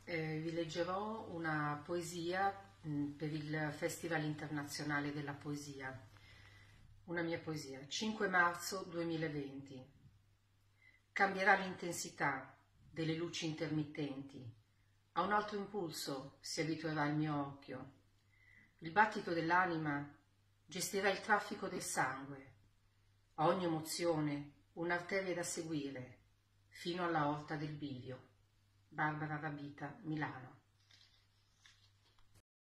Vi leggerò una poesia per il Festival Internazionale della Poesia. Una mia poesia. 5 marzo 2020. Cambierà l'intensità delle luci intermittenti. A un altro impulso si abituerà il mio occhio. Il battito dell'anima gestirà il traffico del sangue. A ogni emozione un'arteria da seguire, fino alla orta del bivio. Barbara Rabita, Milano.